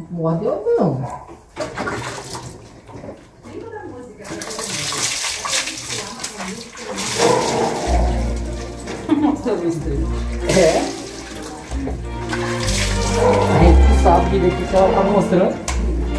Mordeu não. É. A gente sabe que daqui que ela tá mostrando.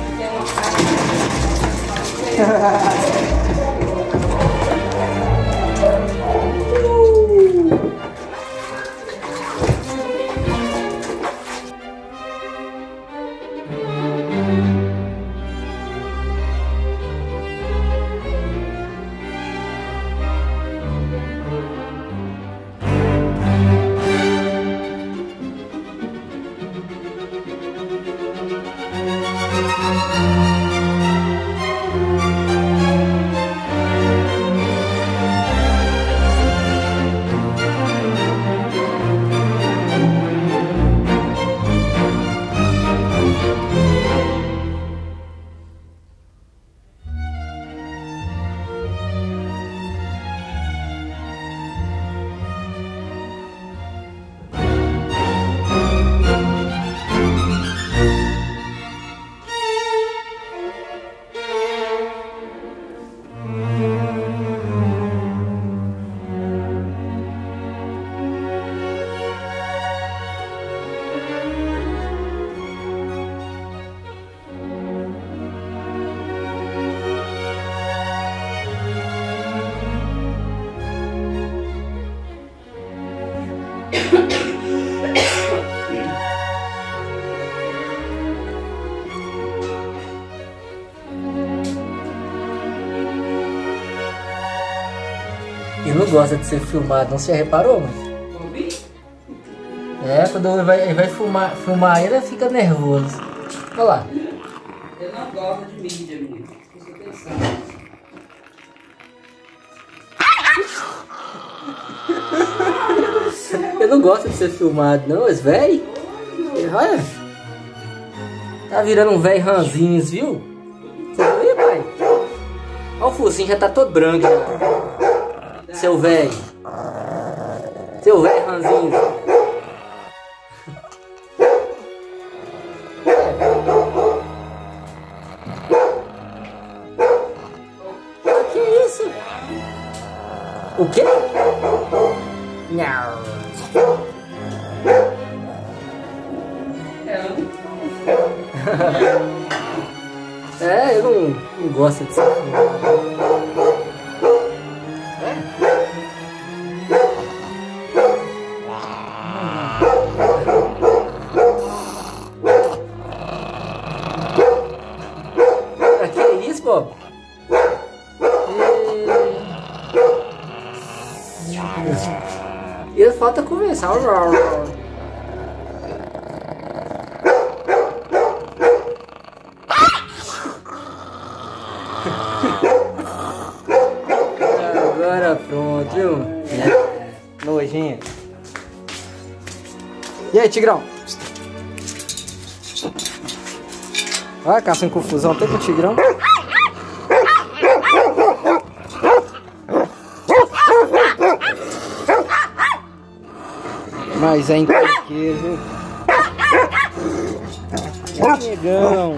Ele não gosta de ser filmado, não se reparou, mano? É, quando ele vai filmar ele fica nervoso. Olha lá. Eu não gosto de mídia, menino. Estou pensando. Ele não gosta de ser filmado, não, esse velho. Olha. Tá virando um velho ranzinhos, viu? Você viu aí, pai? Olha o focinho, já tá todo branco. Seu velho. Seu velho ranzinho. Que isso? O quê? Não. É, eu não gosto de ser filmado. Que isso, Bob? E falta conversar. Agora pronto, viu? Nojinho. E aí, Tigrão? Olha, caçando confusão até com o Tigrão. Mas é encrenqueiro, viu? Negão.